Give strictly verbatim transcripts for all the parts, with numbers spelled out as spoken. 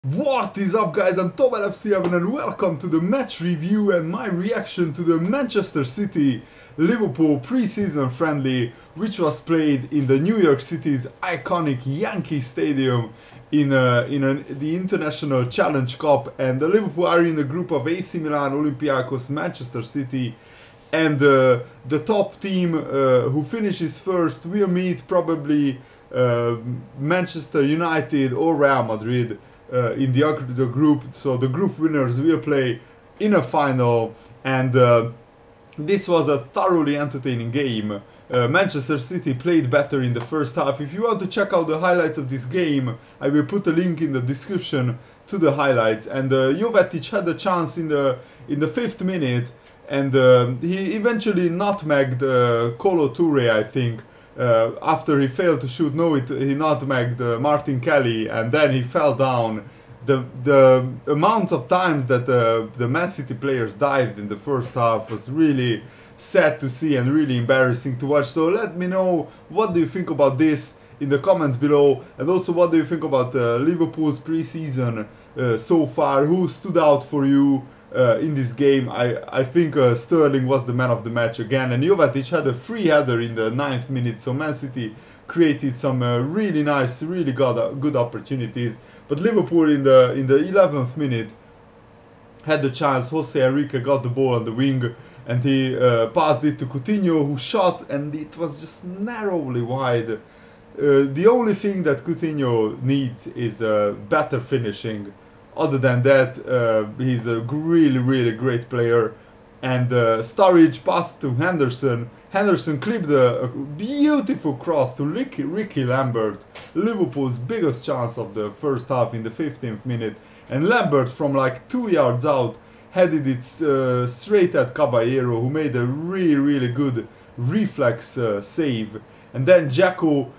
What is up, guys? I'm Tom L F C seven and welcome to the match review and my reaction to the Manchester City Liverpool pre-season friendly, which was played in the New York City's iconic Yankee Stadium in, uh, in a, the International Challenge Cup. And the Liverpool are in a group of A C Milan, Olympiacos, Manchester City, and uh, the top team uh, who finishes first will meet probably uh, Manchester United or Real Madrid. Uh, in the, the group, so the group winners will play in a final, and uh, this was a thoroughly entertaining game. Uh, Manchester City played better in the first half. If you want to check out the highlights of this game, I will put a link in the description to the highlights. And uh, Jovetic had a chance in the in the fifth minute, and uh, he eventually nutmegged uh, Kolo Toure, I think. Uh, after he failed to shoot, no, it, he nutmegged uh, Martin Kelly, and then he fell down. The the amount of times that uh, the Man City players dived in the first half was really sad to see and really embarrassing to watch. So let me know, what do you think about this in the comments below, and also what do you think about uh, Liverpool's pre-season uh, so far? Who stood out for you Uh, in this game? I, I think uh, Sterling was the man of the match again, and Jovetic had a free header in the ninth minute, so Man City created some uh, really nice, really good, uh, good opportunities. But Liverpool in the in the eleventh minute had the chance. Jose Enrique got the ball on the wing, and he uh, passed it to Coutinho, who shot, and it was just narrowly wide. Uh, the only thing that Coutinho needs is uh, better finishing. Other than that, uh, he's a really, really great player. And uh, Sturridge passed to Henderson. Henderson clipped a, a beautiful cross to Ricky, Ricky Lambert, Liverpool's biggest chance of the first half in the fifteenth minute. And Lambert, from like two yards out, headed it uh, straight at Caballero, who made a really, really good reflex uh, save. And then Dzeko um,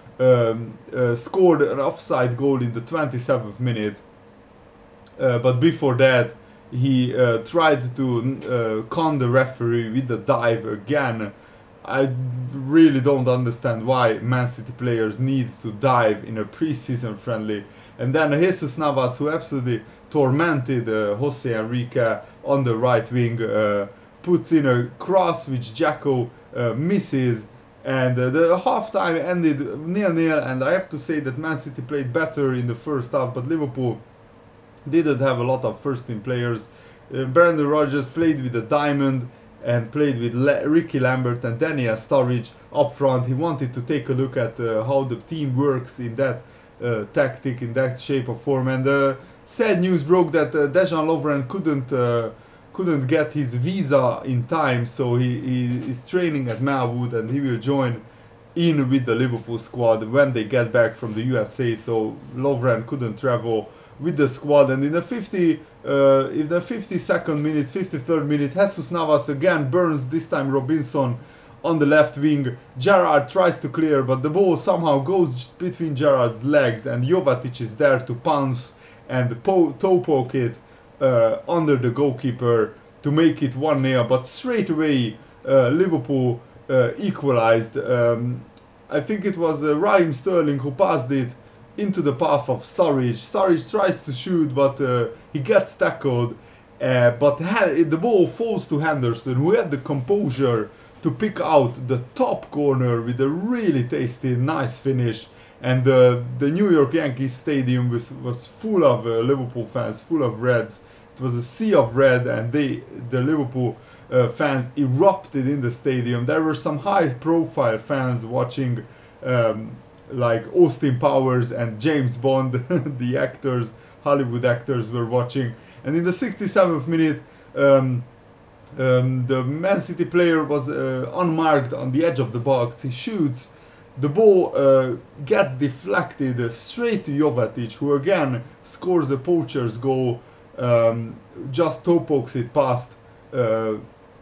uh, scored an offside goal in the twenty-seventh minute. Uh, but before that, he uh, tried to uh, con the referee with the dive again. I really don't understand why Man City players need to dive in a pre-season friendly. And then Jesus Navas, who absolutely tormented uh, Jose Enrique on the right wing, uh, puts in a cross which Dzeko uh, misses. And uh, the halftime ended nil nil, and I have to say that Man City played better in the first half, but Liverpool didn't have a lot of first team players. Uh, Brendan Rodgers played with a diamond and played with Le Ricky Lambert, and then he has Sturridge up front. He wanted to take a look at uh, how the team works in that uh, tactic, in that shape of form. And uh, sad news broke that uh, Dejan Lovren couldn't uh, couldn't get his visa in time, so he, he is training at Melwood, and he will join in with the Liverpool squad when they get back from the U S A. So Lovren couldn't travel with the squad. And in the fifty, uh, in the fifty-second minute, fifty-third minute, Jesus Navas again burns, this time Robinson on the left wing. Gerrard tries to clear, but the ball somehow goes between Gerrard's legs, and Jovetic is there to pounce and po toe poke it uh, under the goalkeeper to make it one nil. But straight away uh, Liverpool uh, equalized. Um, I think it was uh, Raheem Sterling who passed it into the path of Sturridge. Sturridge tries to shoot, but uh, he gets tackled. Uh, but the ball falls to Henderson, who had the composure to pick out the top corner with a really tasty, nice finish. And uh, the New York Yankees Stadium was, was full of uh, Liverpool fans, full of Reds. It was a sea of red, and they, the Liverpool uh, fans erupted in the stadium. There were some high-profile fans watching, um, like Austin Powers and James Bond, the actors, Hollywood actors were watching. And in the sixty-seventh minute, um, um, the Man City player was uh, unmarked on the edge of the box. He shoots, the ball uh, gets deflected uh, straight to Jovetic, who again scores a poacher's goal, um, just toe pokes it past uh,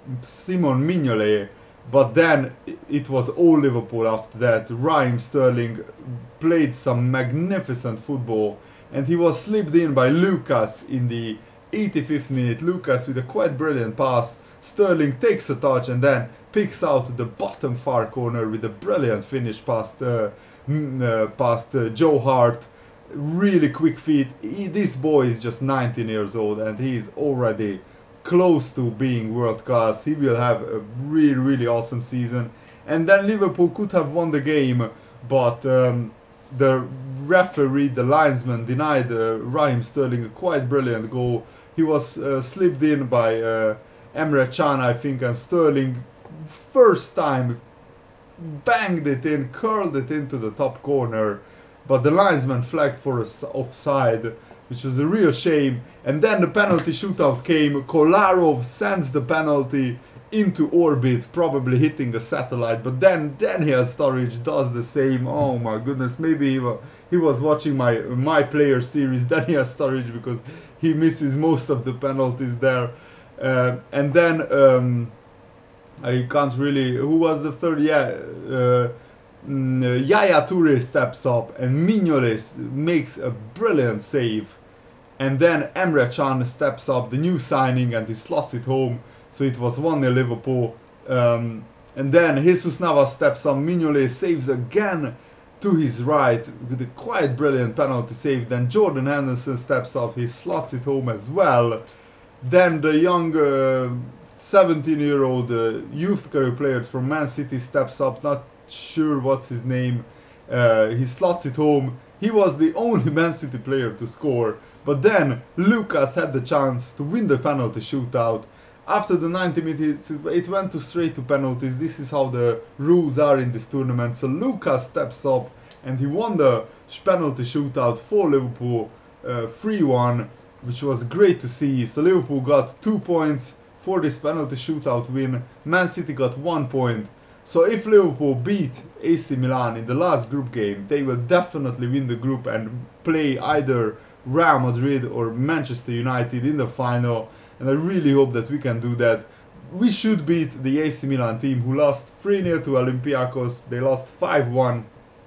Simon Mignolet. But then it was all Liverpool after that. Raheem Sterling played some magnificent football, and he was slipped in by Lucas in the eighty-fifth minute. Lucas with a quite brilliant pass. Sterling takes a touch and then picks out the bottom far corner with a brilliant finish past, uh, uh, past uh, Joe Hart. really quick feet. He, this boy is just nineteen years old and he is already close to being world class. He will have a really really awesome season. And then Liverpool could have won the game, but um, the referee, the linesman, denied uh, Raheem Sterling a quite brilliant goal. He was uh, slipped in by uh, Emre Can, I think, and Sterling first time banged it in, curled it into the top corner, but the linesman flagged for us offside, which was a real shame. And then the penalty shootout came. Kolarov sends the penalty into orbit, probably hitting a satellite, but then Daniel Sturridge does the same. Oh my goodness, maybe he was, he was watching my my player series, Daniel Sturridge, because he misses most of the penalties there. Uh, and then um, I can't really, who was the third? Yeah, uh, mm, Yaya Toure steps up and Mignolet makes a brilliant save. And then Emre Can steps up, the new signing, and he slots it home. So it was one nil Liverpool. Um, and then Jesus Navas steps up, Mignolet saves again to his right with a quite brilliant penalty save. Then Jordan Henderson steps up, he slots it home as well. Then the young uh, seventeen year old uh, youth career player from Man City steps up, not sure what's his name. Uh, he slots it home. He was the only Man City player to score. But then Lucas had the chance to win the penalty shootout. After the ninety minutes, it went to straight to penalties. This is how the rules are in this tournament. So Lucas steps up and he won the penalty shootout for Liverpool, uh, three one, which was great to see. So Liverpool got two points for this penalty shootout win. Man City got one point. So if Liverpool beat A C Milan in the last group game, they will definitely win the group and play either Real Madrid or Manchester United in the final. And I really hope that we can do that. We should beat the A C Milan team, who lost three nil to Olympiacos. They lost five one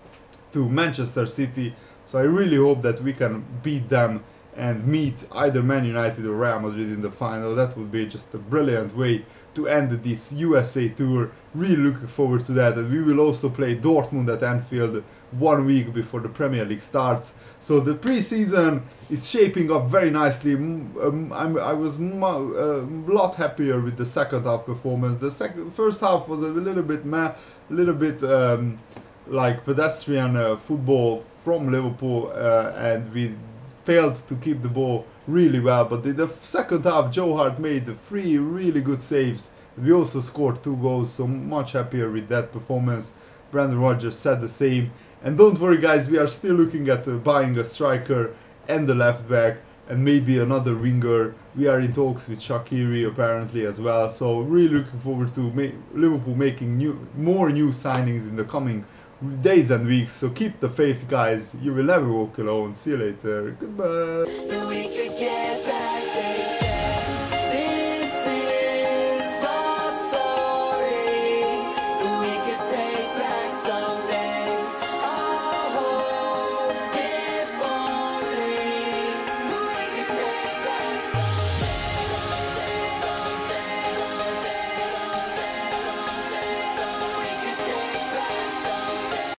to Manchester City. So I really hope that we can beat them and meet either Man United or Real Madrid in the final. That would be just a brilliant way to end this U S A tour. Really looking forward to that. And we will also play Dortmund at Anfield one week before the Premier League starts. So the pre-season is shaping up very nicely. Um, I'm, I was a uh, lot happier with the second half performance. The second, first half was a little bit meh, a little bit um, like pedestrian uh, football from Liverpool, uh, and we failed to keep the ball really well. But in the second half, Joe Hart made three really good saves. We also scored two goals, so much happier with that performance. Brendan Rodgers said the same. And don't worry guys, we are still looking at uh, buying a striker and a left back and maybe another winger. We are in talks with Shaqiri apparently as well. So really looking forward to ma Liverpool making new, more new signings in the coming days and weeks. So keep the faith guys, you will never walk alone. See you later, goodbye.